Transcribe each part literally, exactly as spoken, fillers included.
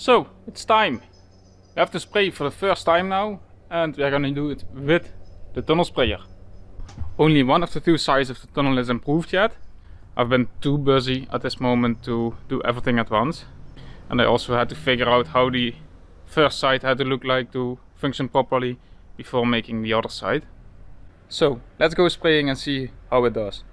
So, it's time. We have to spray for the first time now, and we are gonna do it with the tunnel sprayer. Only one of the two sides of the tunnel is improved yet. I've been too busy at this moment to do everything at once. And I also had to figure out how the first side had to look like to function properly before making the other side. So, let's go spraying and see how it does.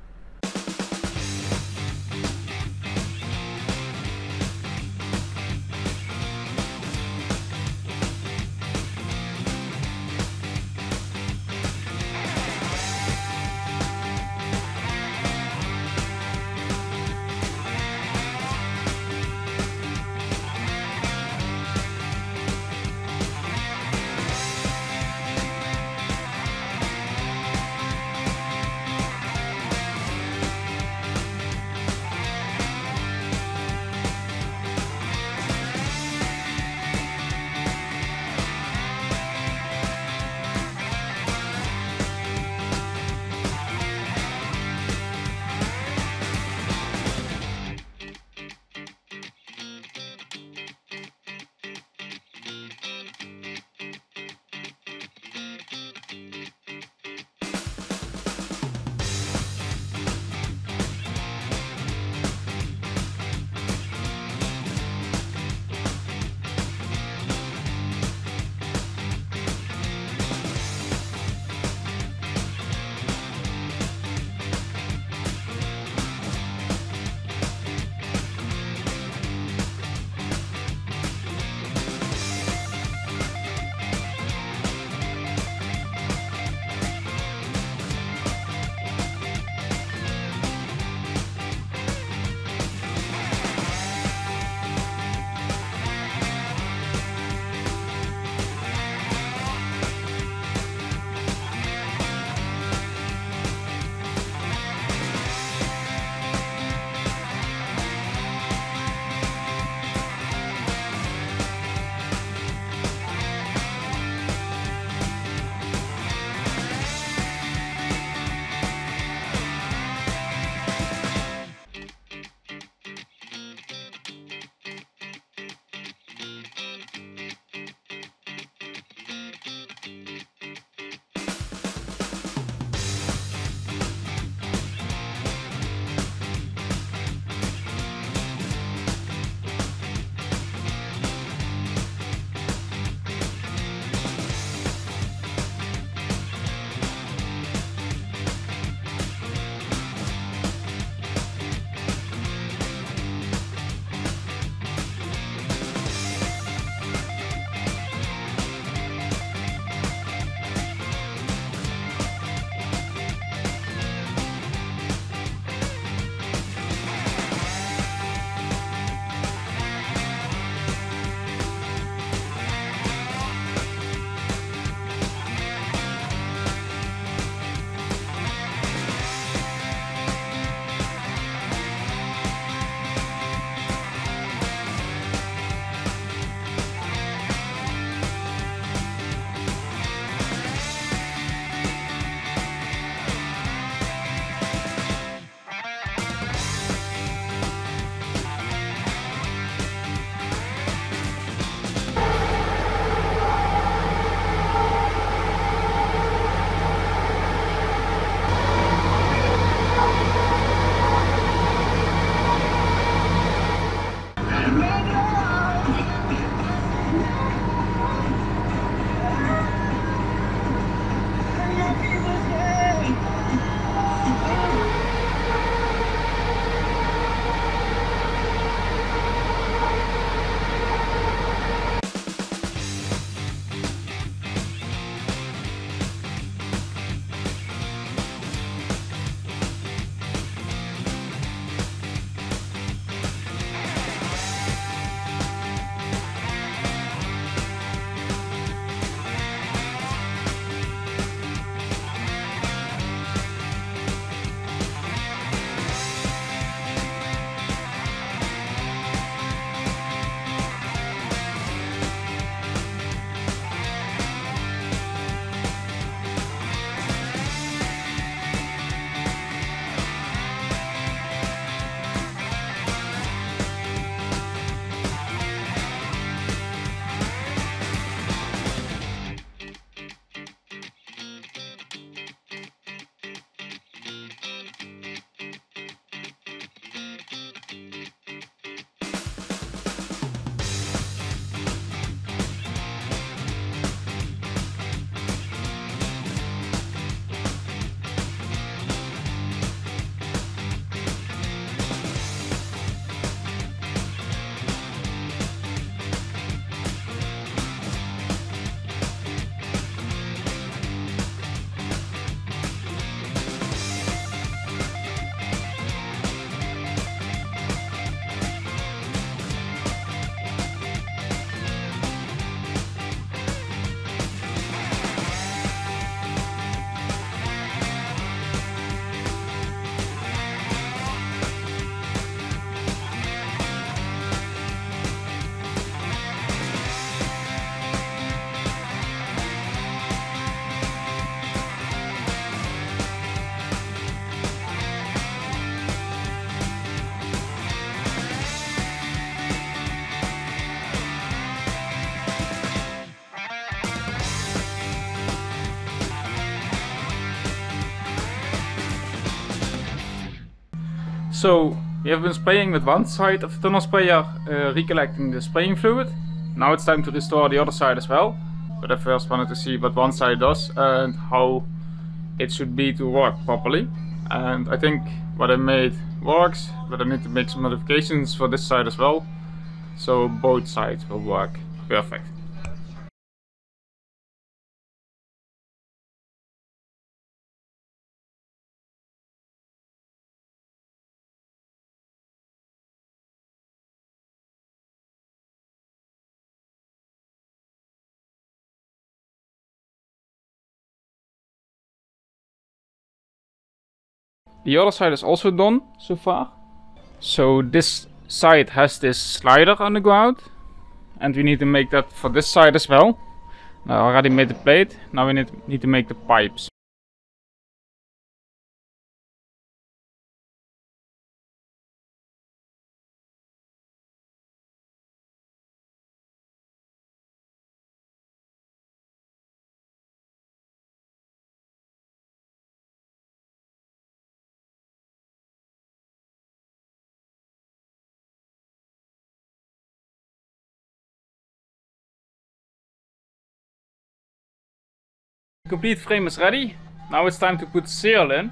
So we have been spraying with one side of the tunnel sprayer, uh, recollecting the spraying fluid. Now it's time to restore the other side as well. But I first wanted to see what one side does and how it should be to work properly. And I think what I made works, but I need to make some modifications for this side as well. So both sides will work perfect. The other side is also done so far. So this side has this slider on the ground, and we need to make that for this side as well. I already made the plate, now we need, need to make the pipes. The complete frame is ready. Now it's time to put seal in.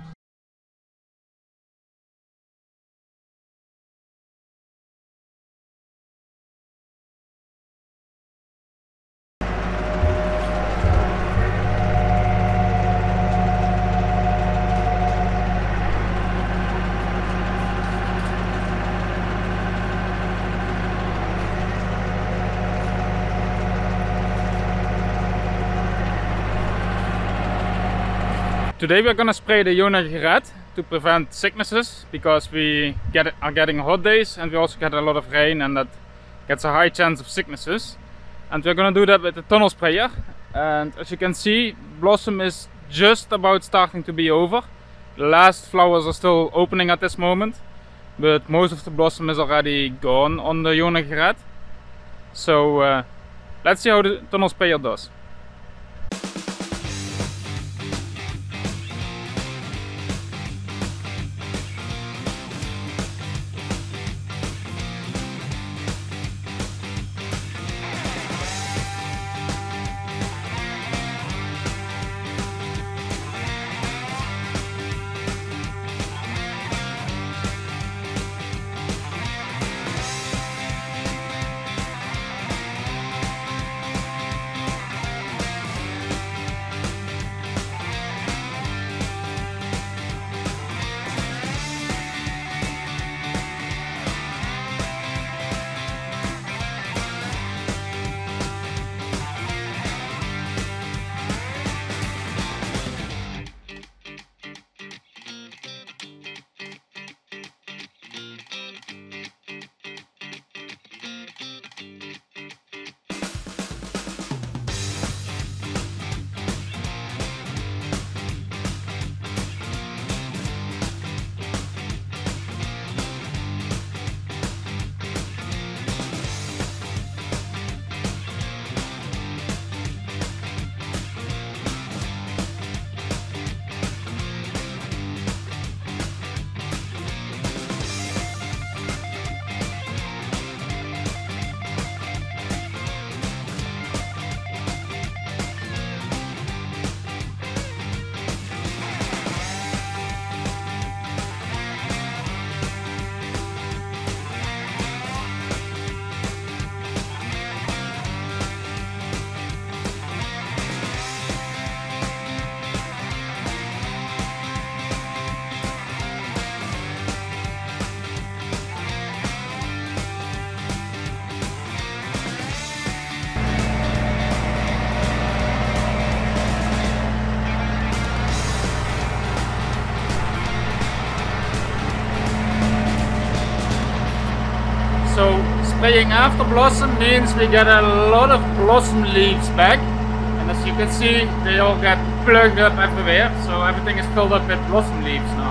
Today we're gonna spray the unit red to prevent sicknesses, because we get are getting hot days and we also get a lot of rain, and that gets a high chance of sicknesses. And we're gonna do that with the tunnel sprayer. And as you can see, blossom is just about starting to be over. The last flowers are still opening at this moment, but most of the blossom is already gone on the unit red. So uh, let's see how the tunnel sprayer does. So spraying after blossom means we get a lot of blossom leaves back, and as you can see they all get plugged up everywhere, so everything is filled up with blossom leaves now.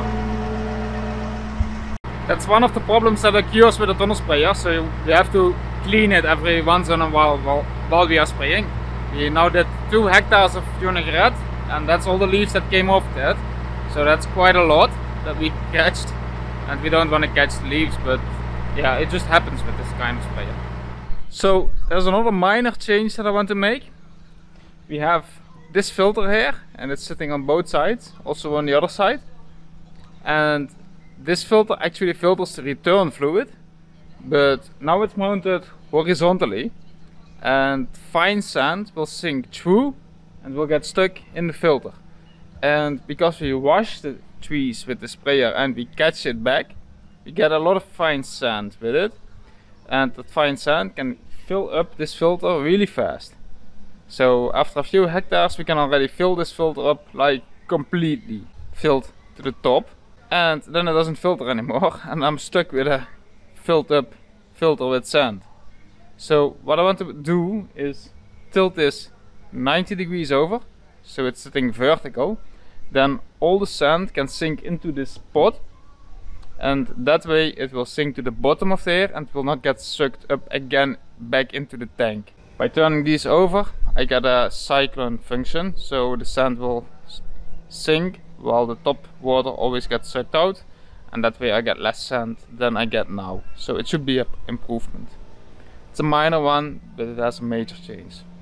That's one of the problems that occurs with a tunnel sprayer, so we have to clean it every once in a while while, while we are spraying. We now did two hectares of unit red, and that's all the leaves that came off that, so that's quite a lot that we catched. and we don't want to catch the leaves, but yeah, it just happens with this kind of sprayer. So there's another minor change that I want to make. We have this filter here, and it's sitting on both sides, also on the other side, and this filter actually filters the return fluid, but now it's mounted horizontally, and fine sand will sink through and will get stuck in the filter. And because we wash the trees with the sprayer and we catch it back, we get a lot of fine sand with it, and that fine sand can fill up this filter really fast. So after a few hectares we can already fill this filter up, like completely filled to the top, and then it doesn't filter anymore and I'm stuck with a filled up filter with sand. So what I want to do is tilt this ninety degrees over, so it's sitting vertical. Then all the sand can sink into this pot, and that way it will sink to the bottom of there and will not get sucked up again back into the tank. By turning these over, I get a cyclone function, so the sand will sink while the top water always gets sucked out, and that way I get less sand than I get now. So it should be an improvement. It's a minor one, but it has a major change.